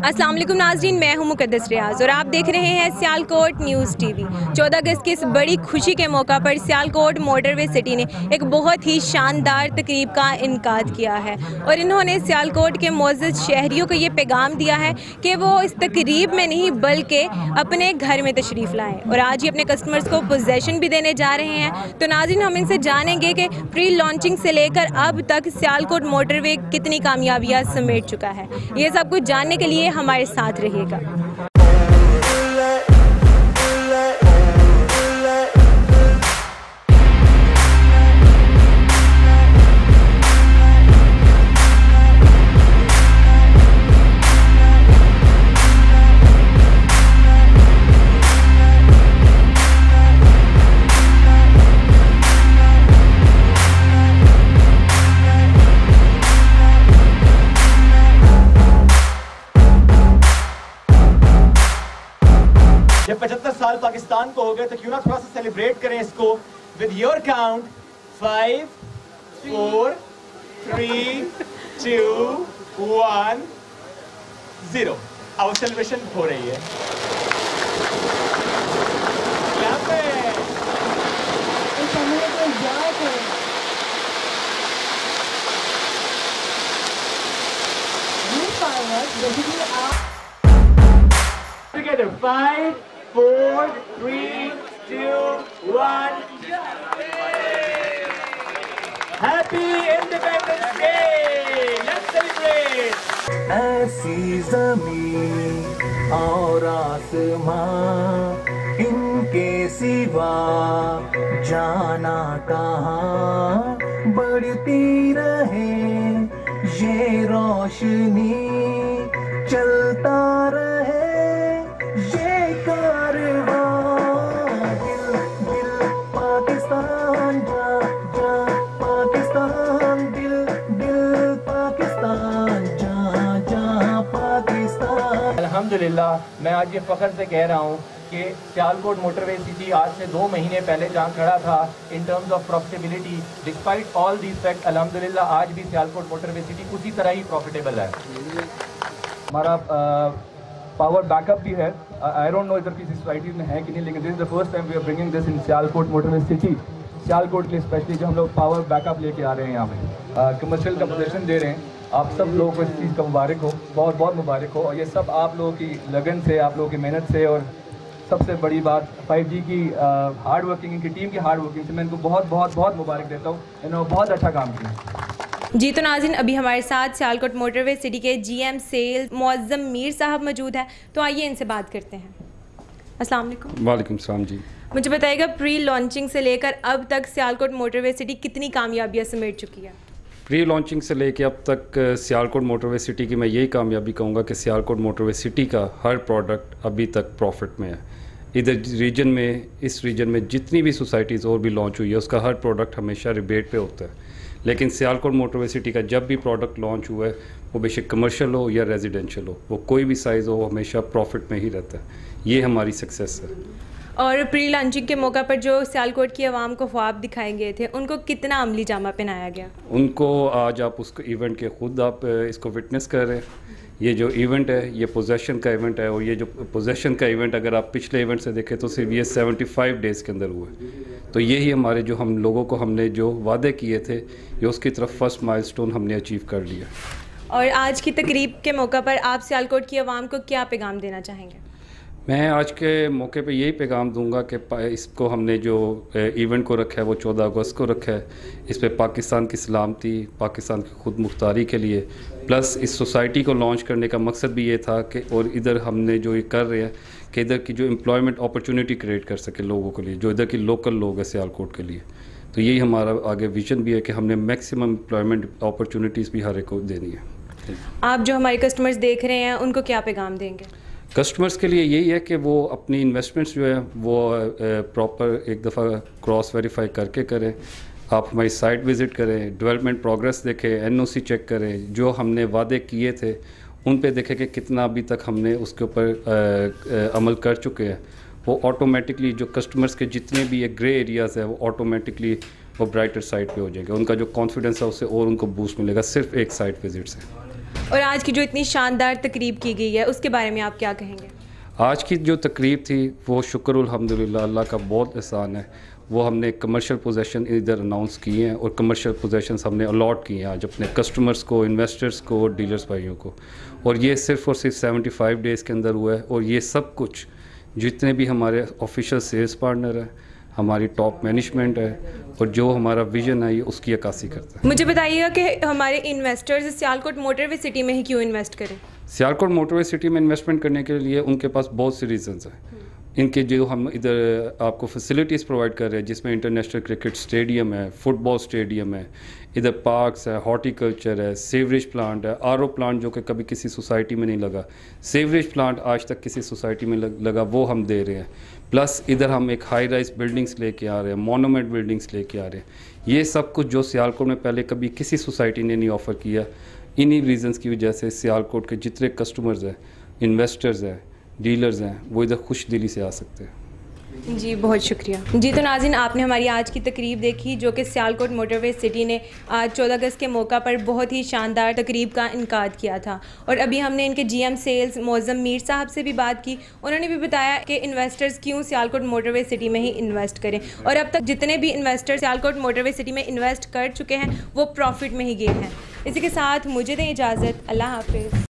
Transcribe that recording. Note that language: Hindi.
अस्सलाम वालेकुम नाज़रीन, मैं हूं मुक़द्दस रियाज़ और आप देख रहे हैं सियालकोट न्यूज़ टीवी। 14 अगस्त की इस बड़ी खुशी के मौका पर सियालकोट मोटरवे सिटी ने एक बहुत ही शानदार तकरीब का इनकाद किया है और इन्होंने सियालकोट के मोअज़्ज़ज़ शहरियों को ये पैगाम दिया है कि वो इस तकरीब में नहीं बल्कि अपने घर में तशरीफ़ लाएँ और आज ही अपने कस्टमर्स को पोजेसन भी देने जा रहे हैं। तो नाज़रीन, हम इनसे जानेंगे कि प्री लॉन्चिंग से लेकर अब तक सियालकोट मोटरवे कितनी कामयाबियाँ समेट चुका है। ये सब कुछ जानने के लिए हमारे साथ रहिएगा। जब 75 साल पाकिस्तान को हो गए तो क्यों ना थोड़ा सा सेलिब्रेट करें इसको with your count 5 4 3 2 1 0। Our celebration हो रही है। Together 5 4 3 2 1। Happy Independence Day! Let's celebrate! ऐसी ज़मीन और आसमां इनके सिवा जाना कहाँ, बढ़ती रहे ये रोशनी, चलता रहे ये कारवां, दिल दिल पाकिस्तान, जा जा पाकिस्तान, दिल दिल पाकिस्तान, जा जा पाकिस्तान। अल्हम्दुलिल्लाह, मैं आज ये फ़ख्र से कह रहा हूँ कि सियालकोट मोटरवे सिटी आज से 2 महीने पहले जहाँ खड़ा था in terms of profitability, despite all these fact, अल्हम्दुलिल्लाह आज भी सियालकोट मोटरवे सिटी उसी तरह ही प्रॉफिटेबल है। हमारा पावर बैकअप भी है। आई डोंट नो इधर किसी सोसाइटीज़ में है कि नहीं, लेकिन this is the first time we are bringing this in Sialkot motorway city. Sialkot के लिए स्पेशली जो हम लोग पावर बैकअप लेके आ रहे हैं यहाँ पे, कमर्शियल का पोजीशन दे रहे हैं। आप सब लोगों को इस चीज़ का मुबारक हो, बहुत बहुत मुबारक हो। और ये सब आप लोगों की लगन से, आप लोगों की मेहनत से, और सबसे बड़ी बात 5G की हार्ड वर्किंग, इनकी टीम की हार्ड वर्किंग से मैं इनको बहुत बहुत बहुत मुबारक देता हूँ। इन्होंने बहुत अच्छा काम किया। जी तो नाज़रीन, अभी हमारे साथ सियालकोट मोटरवे सिटी के GM सेल्स मुअज़्ज़म मीर साहब मौजूद है, तो आइए इनसे बात करते हैं। अस्सलाम वालेकुम। वालेकुम सलाम जी। मुझे बताइएगा, प्री लॉन्चिंग से लेकर अब तक सियालकोट मोटरवे सिटी कितनी कामयाबियाँ समेट चुकी है? प्री लॉन्चिंग से लेके अब तक सियालकोट मोटरवे सिटी की मैं यही कामयाबी कहूँगा कि सियालकोट मोटरवे सिटी का हर प्रोडक्ट अभी तक प्रॉफिट में है। इधर रीजन में, इस रीजन में जितनी भी सोसाइटीज़ और भी लॉन्च हुई है उसका हर प्रोडक्ट हमेशा रिबेट पे होता है, लेकिन सियालकोट मोटरवे सिटी का जब भी प्रोडक्ट लॉन्च हुआ है, वो बेशक कमर्शियल हो या रेजिडेंशियल हो, वो कोई भी साइज़ हो, वो हमेशा प्रॉफिट में ही रहता है। ये हमारी सक्सेस है। और प्री लॉन्चिंग के मौका पर जो सियालकोट की आवाम को ख्वाब दिखाए गए थे, उनको कितना अमली जामा पहनाया गया? उनको आज आप उसको इवेंट के खुद आप इसको विटनेस कर रहे हैं। ये जो इवेंट है ये पोजेसन का इवेंट है, और ये जो पोजेसन का इवेंट अगर आप पिछले इवेंट से देखें तो सिर्फ ये 75 डेज़ के अंदर हुआ है। तो यही हमारे जो हम लोगों को हमने जो वादे किए थे, ये उसकी तरफ फर्स्ट माइलस्टोन हमने अचीव कर लिया। और आज की तकरीब के मौका पर आप सियालकोट की आवाम को क्या पैगाम देना चाहेंगे? मैं आज के मौके पे यही पैगाम दूंगा कि इसको हमने जो इवेंट को रखा है वो 14 अगस्त को रखा है। इस पे पाकिस्तान की सलामती, पाकिस्तान की खुद मुख्तारी के लिए, प्लस इस सोसाइटी को लॉन्च करने का मकसद भी ये था कि और इधर हमने जो ये कर रहे हैं कि इधर की जो एम्प्लॉयमेंट अपॉर्चुनिटी क्रिएट कर सके लोगों के लिए, जो इधर की लोकल लोग हैं सियालकोट के लिए। तो यही हमारा आगे विजन भी है कि हमने मैक्सिमम एम्प्लॉयमेंट अपॉर्चुनिटीज़ भी हर एक को देनी है। आप जो हमारे कस्टमर्स देख रहे हैं उनको क्या पैगाम देंगे? कस्टमर्स के लिए यही है कि वो अपनी इन्वेस्टमेंट्स जो है वो प्रॉपर एक दफ़ा क्रॉस वेरीफाई करके करें। आप हमारी साइट विज़िट करें, डेवलपमेंट प्रोग्रेस देखें, एनओसी चेक करें, जो हमने वादे किए थे उन पे देखें कि कितना अभी तक हमने उसके ऊपर अमल कर चुके हैं। वो ऑटोमेटिकली जो कस्टमर्स के जितने भी ये ग्रे एरियाज़ है वो ऑटोमेटिकली वो ब्राइटर साइड पे हो जाएगा। उनका जो कॉन्फिडेंस है उससे और उनको बूस्ट मिलेगा सिर्फ एक साइट विज़िट से। और आज की जो इतनी शानदार तकरीब की गई है उसके बारे में आप क्या कहेंगे? आज की जो तकरीब थी वो शुक्र अल्हम्दुलिल्लाह अल्लाह का बहुत एहसान है। वो हमने कमर्शियल पोजेसन इधर अनाउंस किए हैं और कमर्शियल पोजेशंस हमने अलॉट किए हैं आज अपने कस्टमर्स को, इन्वेस्टर्स को और डीलर्स भाइयों को। और ये सिर्फ़ और सिर्फ 75 डेज़ के अंदर हुआ है। और ये सब कुछ जितने भी हमारे ऑफिशियल सेल्स पार्टनर हैं, हमारी टॉप मैनेजमेंट है और जो हमारा विजन है ये उसकी अक्कासी करता है। मुझे बताइएगा कि हमारे इन्वेस्टर्स सियालकोट मोटरवे सिटी में ही क्यों इन्वेस्ट करें? सियालकोट मोटरवे सिटी में इन्वेस्टमेंट करने के लिए उनके पास बहुत सी रीजंस हैं। इनके जो हम इधर आपको फैसिलिटीज़ प्रोवाइड कर रहे हैं जिसमें इंटरनेशनल क्रिकेट स्टेडियम है, फुटबॉल स्टेडियम है, इधर पार्क्स है, हॉर्टिकल्चर है, सीवरेज प्लांट है, आरओ प्लांट जो कि कभी किसी सोसाइटी में नहीं लगा, सीवरेज प्लांट आज तक किसी सोसाइटी में लगा वो हम दे रहे हैं। प्लस इधर हम एक हाई राइज बिल्डिंग्स लेके आ रहे हैं, मोनूमेंट बिल्डिंग्स लेके आ रहे हैं। ये सब कुछ जो सियालकोट में पहले कभी किसी सोसाइटी ने नहीं ऑफ़र किया, इन्हीं रीज़न्स की वजह से सियालकोट के जितने कस्टमर्स हैं, इन्वेस्टर्स हैं, डीलर्स हैं, वो इधर खुश दिली से आ सकते हैं। जी बहुत शुक्रिया। जी तो नाज़रीन, आपने हमारी आज की तकरीब देखी जो कि सियालकोट मोटरवे सिटी ने आज 14 अगस्त के मौका पर बहुत ही शानदार तकरीब का इनकाद किया था। और अभी हमने इनके GM सेल्स मौज़म मीर साहब से भी बात की। उन्होंने भी बताया कि इन्वेस्टर्स क्यों सियालकोट मोटरवे सिटी में ही इन्वेस्ट करें। और अब तक जितने भी इन्वेस्टर सियालकोट मोटरवे सिटी में इन्वेस्ट कर चुके हैं वो प्रॉफिट में ही गए हैं। इसी के साथ मुझे दें इजाज़त। अल्लाह हाफिज़।